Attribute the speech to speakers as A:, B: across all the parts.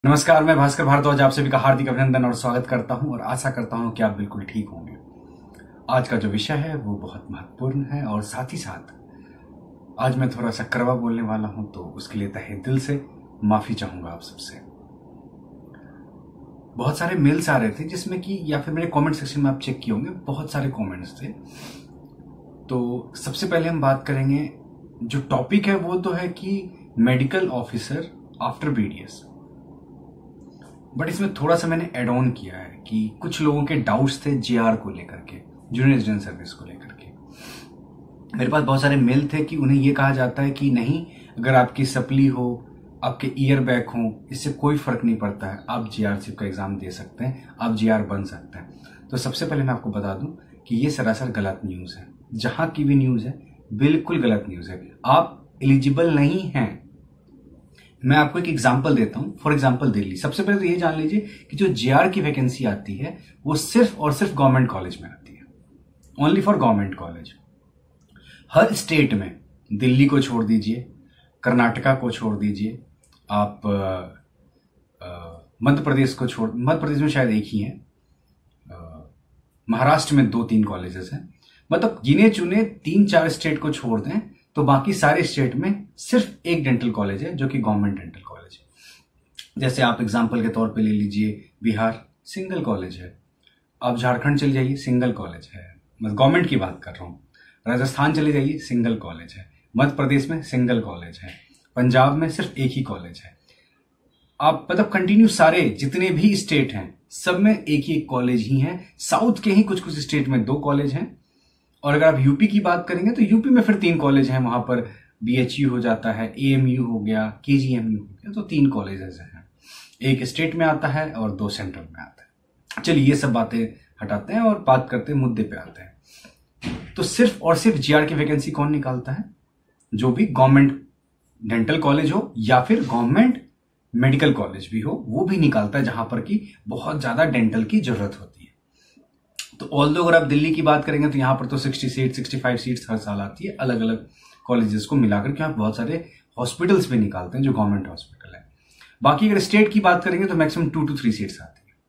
A: नमस्कार, मैं भास्कर भारद्वाज आप सभी का हार्दिक अभिनंदन और स्वागत करता हूं और आशा करता हूं कि आप बिल्कुल ठीक होंगे। आज का जो विषय है वो बहुत महत्वपूर्ण है और साथ ही साथ आज मैं थोड़ा सा कड़वा बोलने वाला हूं, तो उसके लिए तहे दिल से माफी चाहूंगा आप सबसे। बहुत सारे मेल्स आ रहे थे जिसमें कि या फिर मेरे कमेंट सेक्शन में आप चेक किए होंगे, बहुत सारे कमेंट्स थे। तो सबसे पहले हम बात करेंगे, जो टॉपिक है वो तो है कि medical officer after BDS, but इसमें थोड़ा सा मैंने एड ऑन किया है कि कुछ लोगों के डाउट्स थे जेआर को लेकर के, जूनियर रेजिडेंट सर्विस को लेकर के। मेरे पास बहुत सारे मेल थे कि उन्हें यह कहा जाता है कि नहीं, अगर आपकी सप्ली हो, आपके ईयर बैक हो, इससे कोई फर्क नहीं पड़ता है, आप जीआरसी का एग्जाम दे सकते हैं, आप जीआर बन सकते हैं। तो सबसे पहले मैं आपको बता दूं कि ये सरासर गलत न्यूज है। जहां की भी न्यूज है बिल्कुल गलत न्यूज है। आप एलिजिबल नहीं हैं। मैं आपको एक एग्जांपल देता हूं। फॉर एग्जांपल दिल्ली, सबसे पहले तो ये जान लीजिए कि जो जेआर की वैकेंसी आती है वो सिर्फ और सिर्फ गवर्नमेंट कॉलेज में आती है, ओनली फॉर गवर्नमेंट कॉलेज। हर स्टेट में, दिल्ली को छोड़ दीजिए, कर्नाटका को छोड़ दीजिए, आप मध्य प्रदेश को छोड़, मध्य प्रदेश में शायद एक ही है, महाराष्ट्र में 2-3 कॉलेजेस हैं, मतलब गिने चुने 3-4 स्टेट को छोड़ दें तो बाकी सारे स्टेट में सिर्फ एक डेंटल कॉलेज है जो कि गवर्नमेंट डेंटल कॉलेज है। जैसे आप एग्जांपल के तौर पे ले लीजिए, बिहार सिंगल कॉलेज है, आप झारखंड चले जाइए सिंगल कॉलेज है, मैं गवर्नमेंट की बात कर रहा हूं। राजस्थान चले जाइए सिंगल कॉलेज है, मध्य प्रदेश में सिंगल कॉलेज है, पंजाब में सिर्फ एक ही कॉलेज है। आप मतलब कंटिन्यू सारे जितने भी स्टेट हैं सब में एक ही कॉलेज ही है। साउथ के ही कुछ कुछ स्टेट में 2 कॉलेज हैं, और अगर आप यूपी की बात करेंगे तो यूपी में फिर 3 कॉलेज हैं। वहां पर बीएचयू हो जाता है, एएमयू हो गया, केजीएमयू हो गया, तो 3 कॉलेजेस हैं। एक स्टेट में आता है और 2 सेंट्रल में आता है। चलिए ये सब बातें हटाते हैं और बात करते हैं, मुद्दे पे आते हैं। तो सिर्फ और सिर्फ जीआर की वैकेंसी कौन निकालता है? जो भी गवर्नमेंट डेंटल कॉलेज हो या फिर गवर्नमेंट मेडिकल कॉलेज भी हो, वो भी निकालता है, जहां पर की बहुत ज्यादा डेंटल की जरूरत होती है। तो ऑल्दो अगर आप दिल्ली की बात करेंगे तो यहां पर तो 60 सीट 65 सीट्स हर साल आती है, अलग अलग कॉलेजेस को मिलाकर के। आप बहुत सारे हॉस्पिटल्स भी निकालते हैं जो गवर्नमेंट हॉस्पिटल है। बाकी अगर स्टेट की बात करेंगे तो मैक्सिमम 2 to 3 सीट्स आती है।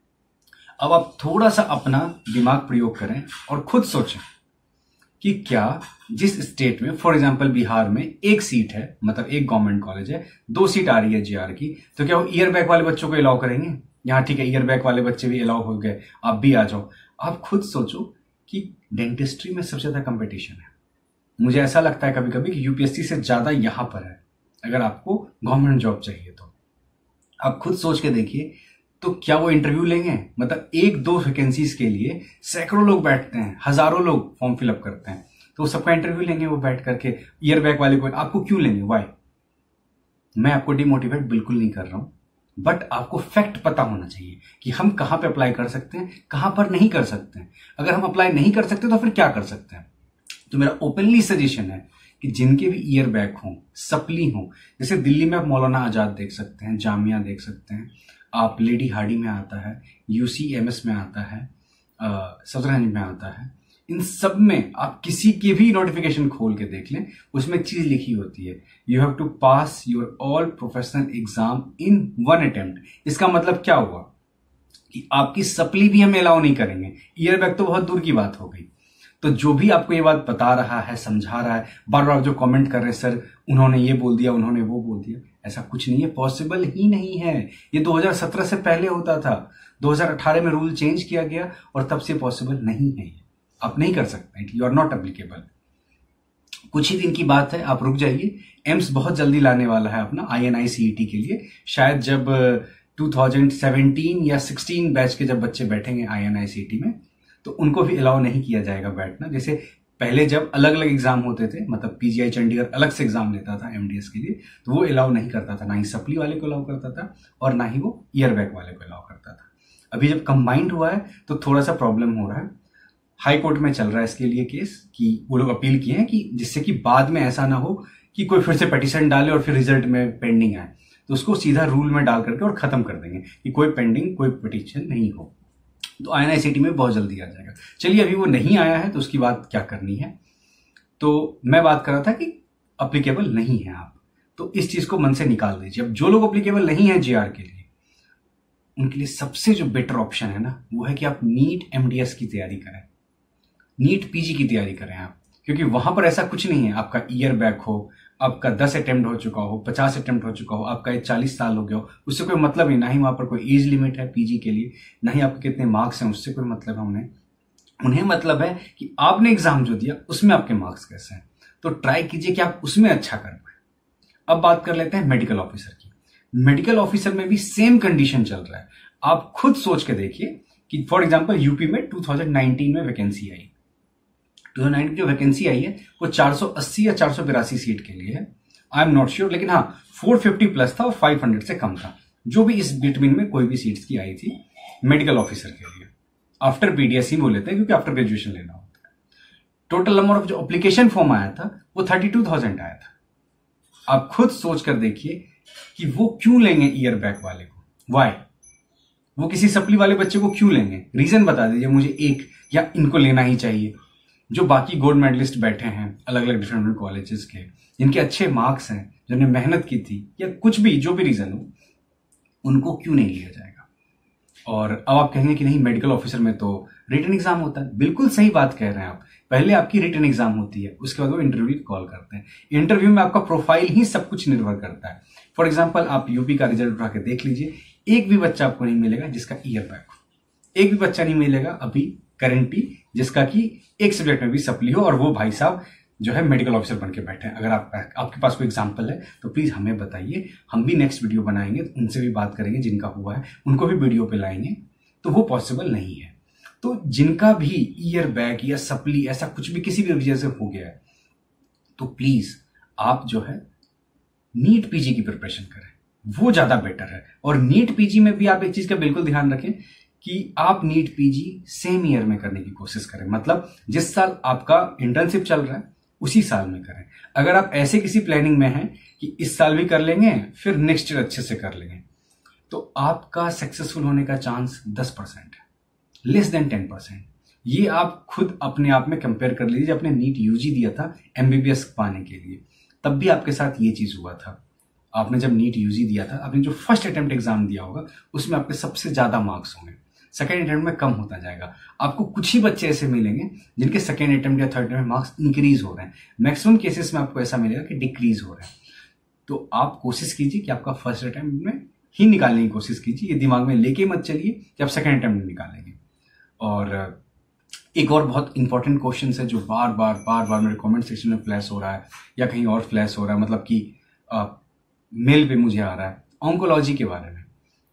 A: अब आप थोड़ा सा अपना दिमाग प्रयोग करें और खुद सोचें कि क्या जिस स्टेट में, फॉर एग्जाम्पल बिहार में 1 सीट है, मतलब एक गवर्नमेंट कॉलेज है, 2 सीट आ रही है जीआर की, तो क्या वो ईयर बैक वाले बच्चों को अलाउ करेंगे? यहाँ ठीक है, ईयर बैक वाले बच्चे भी अलाउ हो गए, आप भी आ जाओ। आप खुद सोचो कि डेंटिस्ट्री में सबसे ज्यादा कंपटीशन है। मुझे ऐसा लगता है कभी कभी कि यूपीएससी से ज्यादा यहां पर है, अगर आपको गवर्नमेंट जॉब चाहिए तो। आप खुद सोच के देखिए, तो क्या वो इंटरव्यू लेंगे? मतलब 1-2 वैकेंसीज के लिए सैकड़ों लोग बैठते हैं, हजारों लोग फॉर्म फिलअप करते हैं, तो वो सबका इंटरव्यू लेंगे वो बैठ करके? ईयर बैक वाले को आपको क्यों लेंगे? वाई? मैं आपको डिमोटिवेट बिल्कुल नहीं कर रहा हूं, बट आपको फैक्ट पता होना चाहिए कि हम कहां पे अप्लाई कर सकते हैं, कहां पर नहीं कर सकते हैं। अगर हम अप्लाई नहीं कर सकते तो फिर क्या कर सकते हैं? तो मेरा ओपनली सजेशन है कि जिनके भी ईयर बैक हो, सप्ली हो, जैसे दिल्ली में आप मौलाना आजाद देख सकते हैं, जामिया देख सकते हैं, आप लेडी हार्डी में आता है, यूसीएमएस में आता है, सदरगंज में आता है, इन सब में आप किसी के भी नोटिफिकेशन खोल के देख लें, उसमें एक चीज लिखी होती है, you have to pass your all professional exam in 1 attempt. इसका मतलब क्या हुआ कि आपकी सप्ली भी हम अलाउ नहीं करेंगे, ईयर बैक तो बहुत दूर की बात हो गई। तो जो भी आपको ये बात बता रहा है, समझा रहा है, बार बार जो कमेंट कर रहे हैं, सर उन्होंने ये बोल दिया, उन्होंने वो बोल दिया, ऐसा कुछ नहीं है, पॉसिबल ही नहीं है। ये 2017 से पहले होता था, 2018 में रूल चेंज किया गया और तब से पॉसिबल नहीं है। आप नहीं कर सकते, यू आर नॉट एप्लीकेबल। कुछ ही दिन की बात है, आप रुक जाइए। एम्स बहुत जल्दी लाने वाला है अपना INI CET के लिए। शायद जब 2017 या 16 बैच के जब बच्चे बैठेंगे INI CET में, तो उनको भी अलाउ नहीं किया जाएगा बैठना। जैसे पहले जब अलग अलग एग्जाम होते थे, मतलब PGI चंडीगढ़ अलग से एग्जाम लेता था MDS के लिए, तो वो अलाउ नहीं करता था, ना ही सप्ली वाले को अलाउ करता था और ना ही वो ईयर बैक वाले को अलाउ करता था। अभी जब कंबाइंड हुआ है तो थोड़ा सा प्रॉब्लम हो रहा है। हाई कोर्ट में चल रहा है इसके लिए केस, कि वो लोग अपील किए हैं कि जिससे कि बाद में ऐसा ना हो कि कोई फिर से पिटीशन डाले और फिर रिजल्ट में पेंडिंग आए, तो उसको सीधा रूल में डाल करके और खत्म कर देंगे कि कोई पेंडिंग, कोई पिटीशन नहीं हो। तो INI CET में बहुत जल्दी आ जाएगा। चलिए, अभी वो नहीं आया है तो उसकी बात क्या करनी है। तो मैं बात कर रहा था कि अप्लीकेबल नहीं है आप, तो इस चीज को मन से निकाल दीजिए। अब जो लोग अप्लीकेबल नहीं है जीआर के लिए, उनके लिए सबसे जो बेटर ऑप्शन है ना, वो है कि आप नीट एमडीएस की तैयारी करें, नीट पीजी की तैयारी करें आप। क्योंकि वहां पर ऐसा कुछ नहीं है आपका ईयर बैक हो, आपका 10 अटेम्प्ट हो चुका हो, 50 अटेम्प्ट हो चुका हो, आपका 40 साल हो गया हो, उससे कोई मतलब नहीं। ना ही वहां पर कोई एज लिमिट है पीजी के लिए, ना ही आपके कितने मार्क्स हैं, उससे कोई मतलब है उन्हें मतलब है कि आपने एग्जाम जो दिया उसमें आपके मार्क्स कैसे हैं। तो ट्राई कीजिए कि आप उसमें अच्छा कर पाए। अब बात कर लेते हैं मेडिकल ऑफिसर की। मेडिकल ऑफिसर में भी सेम कंडीशन चल रहा है। आप खुद सोच के देखिए कि फॉर एग्जांपल यूपी में 2019 में वैकेंसी आई, 2019 जो वैकेंसी आई है वो 480 या 482 सीट के लिए है, आई एम नॉट श्योर, लेकिन हाँ 450 प्लस था और 500 से कम था, जो भी इस बिटवीन में कोई भी सीट्स की आई थी मेडिकल ऑफिसर के लिए। आफ्टर बीडीएस ही बोल लेते हैं क्योंकि आफ्टर ग्रेजुएशन लेना होता है। टोटल नंबर ऑफ जो एप्लीकेशन फॉर्म आया था वो 32,000 आया था। आप खुद सोच कर देखिए कि वो क्यों लेंगे ईयर बैक वाले को, वाई, वो किसी सप्ली वाले बच्चे को क्यों लेंगे, रीजन बता दीजिए मुझे एक, या इनको लेना ही चाहिए। जो बाकी गोल्ड मेडलिस्ट बैठे हैं अलग अलग डिफरेंट कॉलेजेस के, जिनके अच्छे मार्क्स हैं, जिन्होंने मेहनत की थी, या कुछ भी जो भी रीजन हो, उनको क्यों नहीं लिया जाएगा। और अब आप कहेंगे कि नहीं मेडिकल ऑफिसर में तो रिटन एग्जाम होता है। बिल्कुल सही बात कह रहे हैं आप। पहले आपकी रिटन एग्जाम होती है, उसके बाद वो इंटरव्यू कॉल करते हैं। इंटरव्यू में आपका प्रोफाइल ही सब कुछ निर्भर करता है। फॉर एग्जाम्पल आप यूपी का रिजल्ट उठा के देख लीजिए, एक भी बच्चा आपको नहीं मिलेगा जिसका ईयर बैक हो, एक भी बच्चा नहीं मिलेगा अभी करेंटली जिसका कि एक सब्जेक्ट में भी सप्ली हो, और वो भाई साहब जो है मेडिकल ऑफिसर बन के बैठे हैं। अगर आपके पास कोई एग्जाम्पल है तो प्लीज हमें बताइए, हम भी नेक्स्ट वीडियो बनाएंगे, उनसे भी बात करेंगे, जिनका हुआ है उनको भी वीडियो पे लाएंगे। तो वो पॉसिबल नहीं है। तो जिनका भी ईयर बैक या सप्ली ऐसा कुछ भी किसी भी वजह से हो गया है, तो प्लीज आप जो है नीट पीजी की प्रिपरेशन करें, वो ज्यादा बेटर है। और नीट पीजी में भी आप एक चीज का बिल्कुल ध्यान रखें कि आप नीट पीजी सेम ईयर में करने की कोशिश करें, मतलब जिस साल आपका इंटर्नशिप चल रहा है उसी साल में करें। अगर आप ऐसे किसी प्लानिंग में हैं कि इस साल भी कर लेंगे फिर नेक्स्ट ईयर अच्छे से कर लेंगे, तो आपका सक्सेसफुल होने का चांस 10% है, लेस देन 10%। ये आप खुद अपने आप में कंपेयर कर लीजिए। आपने नीट यूजी दिया था एमबीबीएस पाने के लिए, तब भी आपके साथ ये चीज हुआ था। आपने जब नीट यूजी दिया था, आपने जो फर्स्ट अटेम्प्ट एग्जाम दिया होगा उसमें आपके सबसे ज्यादा मार्क्स होंगे, सेकेंड अटेम्प्ट में कम होता जाएगा। आपको कुछ ही बच्चे ऐसे मिलेंगे जिनके सेकेंड अटेम्प्ट या थर्ड अटेम्प्ट में मार्क्स इंक्रीज हो रहे हैं। मैक्सिमम केसेस में आपको ऐसा मिलेगा कि डिक्रीज हो रहे हैं। तो आप कोशिश कीजिए कि आपका फर्स्ट अटेम्प्ट में ही निकालने की कोशिश कीजिए। ये दिमाग में लेके मत चलिए कि आप सेकेंड अटेम्प्ट में निकालेंगे। और एक और बहुत इंपॉर्टेंट क्वेश्चन है जो बार बार मेरे कमेंट सेक्शन में फ्लैश हो रहा है या कहीं और फ्लैश हो रहा है, मतलब कि मेल पे मुझे आ रहा है, ऑन्कोलॉजी के बारे में।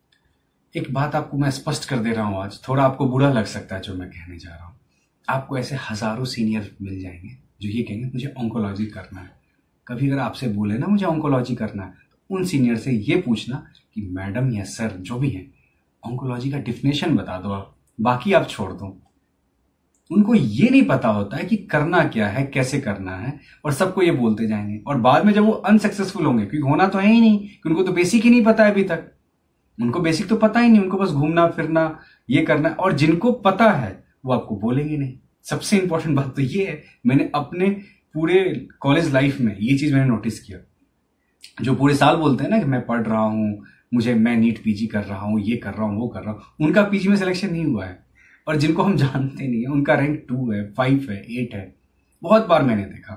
A: एक बात आपको मैं स्पष्ट कर दे रहा हूं आज, थोड़ा आपको बुरा लग सकता है जो मैं कहने जा रहा हूं। आपको ऐसे हजारों सीनियर मिल जाएंगे जो ये कहेंगे मुझे ऑन्कोलॉजी करना है। कभी अगर आपसे बोले ना मुझे ऑन्कोलॉजी करना है, तो उन सीनियर से ये पूछना कि मैडम या सर जो भी है ऑन्कोलॉजी का डिफिनेशन बता दो, आप बाकी आप छोड़ दो। उनको ये नहीं पता होता है कि करना क्या है, कैसे करना है, और सबको ये बोलते जाएंगे। और बाद में जब वो अनसक्सेसफुल होंगे, क्योंकि होना तो है ही नहीं, कि उनको तो बेसिक ही नहीं पता है अभी तक, उनको बेसिक तो पता ही नहीं, उनको बस घूमना फिरना ये करना। और जिनको पता है वो आपको बोलेंगे नहीं। सबसे इंपॉर्टेंट बात तो ये है, मैंने अपने पूरे कॉलेज लाइफ में ये चीज मैंने नोटिस किया। जो पूरे साल बोलते हैं ना कि मैं पढ़ रहा हूं, मैं नीट पीजी कर रहा हूं, ये कर रहा हूं, वो कर रहा हूं, उनका पीजी में सिलेक्शन नहीं हुआ है। और जिनको हम जानते नहीं है उनका रैंक 2 है, 5 है, 8 है, बहुत बार मैंने देखा।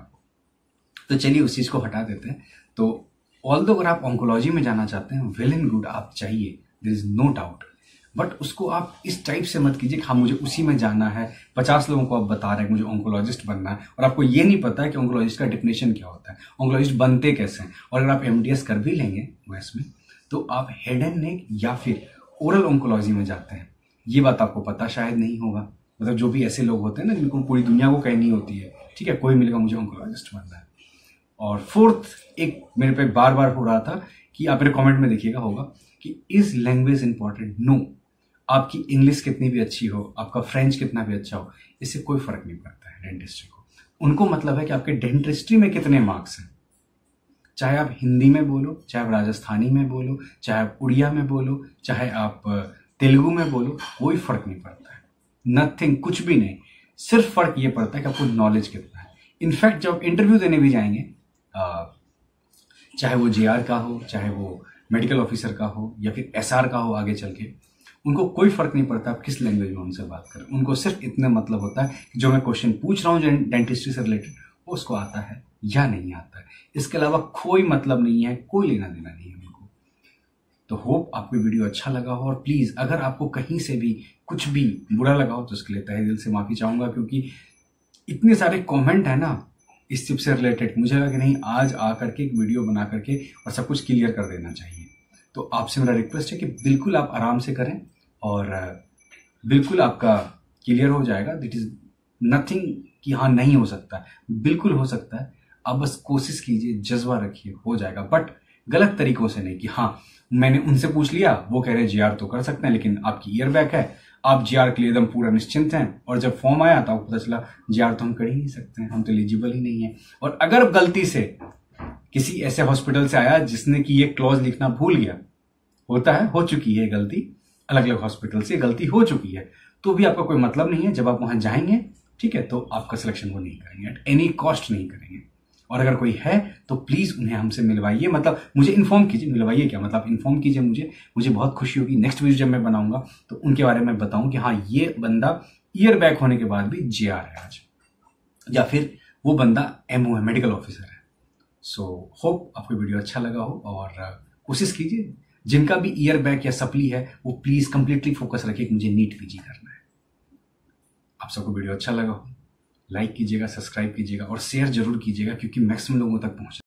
A: तो चलिए उस चीज को हटा देते हैं। तो ऑल्दो अगर आप ऑन्कोलॉजी में जाना चाहते हैं, वेल एंड गुड, आप चाहिए, there is no doubt, but उसको आप इस टाइप से मत कीजिए कि हाँ मुझे उसी में जाना है। 50 लोगों को आप बता रहे हैं मुझे ऑन्कोलॉजिस्ट बनना है, और आपको ये नहीं पता है कि ऑन्कोलॉजिस्ट का डेफिनेशन क्या होता है, ऑन्कोलॉजिस्ट बनते कैसे हैं। और अगर आप एमडीएस कर भी लेंगे यूएस में, तो आप हेड एंड नेक या फिर ओरल ऑन्कोलॉजी में जाते हैं। ये बात आपको पता शायद नहीं होगा, मतलब जो भी ऐसे लोग होते हैं ना जिनको पूरी दुनिया को कहनी होती है, ठीक है, कोई मिलेगा मुझे ऑन्कोलॉजिस्ट बनना है। और फोर्थ एक मेरे पे बार बार हो रहा था कि आप मेरे कमेंट में देखिएगा होगा कि इज लैंग्वेज इंपॉर्टेंट? नो, आपकी इंग्लिश कितनी भी अच्छी हो, आपका फ्रेंच कितना भी अच्छा हो, इससे कोई फर्क नहीं पड़ता है डेंटिस्ट्री को। उनको मतलब है कि आपके डेंटिस्ट्री में कितने मार्क्स हैं। चाहे आप हिंदी में बोलो, चाहे आप राजस्थानी में बोलो, चाहे आप उड़िया में बोलो, चाहे आप तेलुगु में बोलो, कोई फर्क नहीं पड़ता है। नथिंग, कुछ भी नहीं। सिर्फ फर्क ये पड़ता है कि आपको नॉलेज कितना है। इनफैक्ट जब इंटरव्यू देने भी जाएंगे, चाहे वो जेआर का हो, चाहे वो मेडिकल ऑफिसर का हो, या फिर एसआर का हो आगे चल के, उनको कोई फर्क नहीं पड़ता आप किस लैंग्वेज में उनसे बात करें, उनको सिर्फ इतना मतलब होता है कि जो मैं क्वेश्चन पूछ रहा हूँ जो डेंटिस्ट्री से रिलेटेड वो उसको आता है या नहीं आता है। इसके अलावा कोई मतलब नहीं है, कोई लेना देना नहीं है उनको। तो होप आपको वीडियो अच्छा लगा हो, और प्लीज अगर आपको कहीं से भी कुछ भी बुरा लगा हो तो उसके लिए तहे दिल से माफी चाहूंगा, क्योंकि इतने सारे कमेंट है ना इस टिप से रिलेटेड, मुझे लगा कि नहीं आज आकर के एक वीडियो बना करके और सब कुछ क्लियर कर देना चाहिए। तो आपसे मेरा रिक्वेस्ट है कि बिल्कुल आप आराम से करें और बिल्कुल आपका क्लियर हो जाएगा। दिट इज नथिंग कि हाँ नहीं हो सकता, बिल्कुल हो सकता है। आप बस कोशिश कीजिए, जज्बा रखिए, हो जाएगा, बट गलत तरीकों से नहीं कि हाँ मैंने उनसे पूछ लिया, वो कह रहे जीआर तो कर सकते हैं लेकिन आपकी ईयर बैक है, आप जीआर के लिए एकदम पूरा निश्चिंत हैं, और जब फॉर्म आया तो आपको पता चला जीआर तो हम कर ही नहीं सकते हैं, हम तो एलिजिबल ही नहीं है। और अगर गलती से किसी ऐसे हॉस्पिटल से आया जिसने कि ये क्लॉज लिखना भूल गया, होता है, हो चुकी है गलती, अलग अलग हॉस्पिटल से गलती हो चुकी है, तो भी आपका कोई मतलब नहीं है। जब आप वहां जाएंगे, ठीक है, तो आपका सिलेक्शन वो नहीं करेंगे, एट एनी कॉस्ट नहीं करेंगे। और अगर कोई है तो प्लीज उन्हें हमसे मिलवाइए, मतलब मुझे इन्फॉर्म कीजिए, मिलवाइए क्या मतलब इन्फॉर्म कीजिए मुझे बहुत खुशी होगी। नेक्स्ट वीडियो जब मैं बनाऊंगा तो उनके बारे में बताऊं कि हाँ ये बंदा ईयर बैक होने के बाद भी जेआर है आज, या फिर वो बंदा एमओ है, मेडिकल ऑफिसर है। सो होप आपको वीडियो अच्छा लगा हो, और कोशिश कीजिए जिनका भी ईयर बैक या सप्ली है वो प्लीज कंप्लीटली फोकस रखिए कि मुझे नीट पीजी करना है। आप सबको वीडियो अच्छा लगा हो, लाइक कीजिएगा, सब्सक्राइब कीजिएगा और शेयर जरूर कीजिएगा, क्योंकि मैक्सिमम लोगों तक पहुंचे।